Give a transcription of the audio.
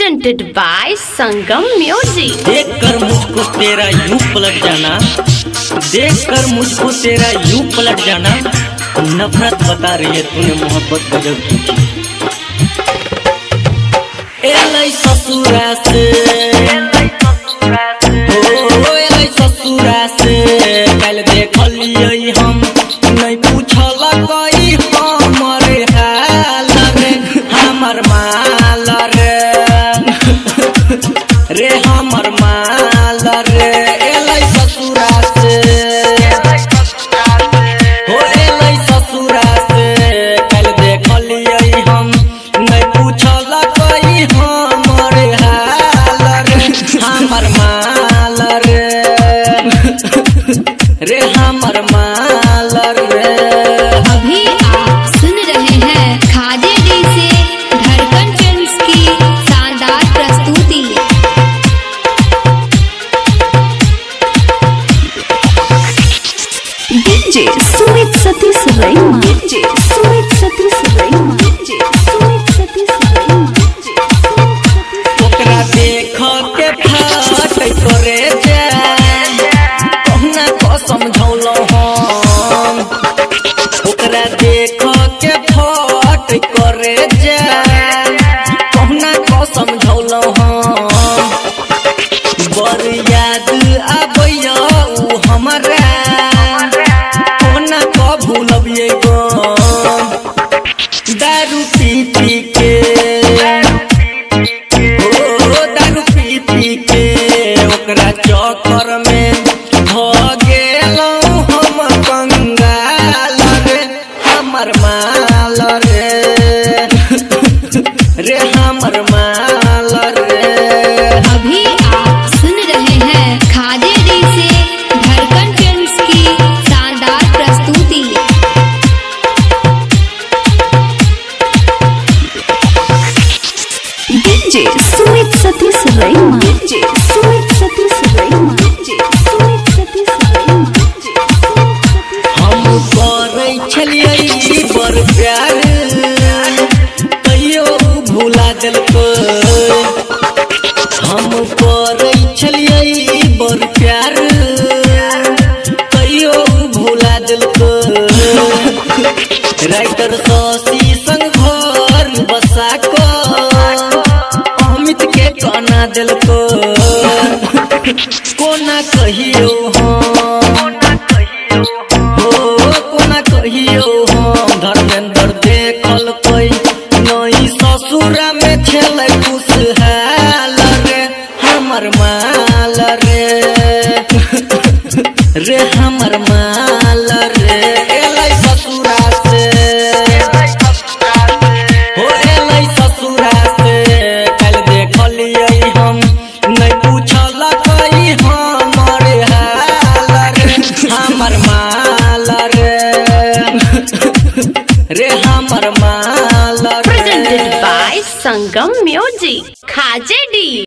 presented by Sangam Music। देखकर मुझको तेरा यूं पलट जाना, देखकर मुझको तेरा यूं पलट जाना, नफरत बता रही है तूने मोहब्बत गजब की। एलै ससुरा से, ओ एलै ससुरा से, कल देखलियै हम नहीं पूछल कोई हमरे हाल रे, हमर माल रे, रे हमर माल रे। एलै ससुरा से, हो एलै ससुरा से, कल देखलियै हम नहीं पूछल कोई हमरे हाल रे, हमर माल रे, रे हमर माल रे। अभी आप सुन रहे हैं खाजे डी से धड़कन फिल्म्स की शानदार प्रस्तुति। DJ Sumit Satish Raima, DJ Sumit Satish Raima, DJ Sumit Satish Raima, DJ ओकरा देख के फाट करे जान, कहना कसम झौलो हम। ओकरा देख के फाट करे जान, कहना कसम झौलो हम। बड़ याद आबैया उ हमरा, कहना क भूलबिए गम। दारू पी पी के, दारू पी पी के ओकरा चक्कर में भ गेलौं हम कंगाल रे, हमर माल रे, रे हमर माल रे। अभी आप सुन रहे हैं खाजे डी से धड़कन फिल्म्स की शानदार प्रस्तुति। DJ Sumit Satish Raima, DJ Sumit Satish Raima, DJ Sumit Satish Raima, DJ Sumit Satish. हम करै छलियै बड़ प्यार, कहियो भुला देलकै। हम करै छलियै बड़ प्यार, कहियो भुला देलकै। राइटर शशि संग घर बसा को अमित के कना देलकै। कोना कहियो हम, हो कोना कहियो हम, धर्मेंद्र देखल कोई नई ससुरा में छलै खुशहाल रे, हमर माल रे, रे हमर माल रे। एलै ससुरा से, हो एलै ससुरा से, कल देखलियै हम नहीं पूछल कोई हमरे हाल रे, हमर माल रे, रे हमर माल रे। presented by Sangam Music। खाजे डी।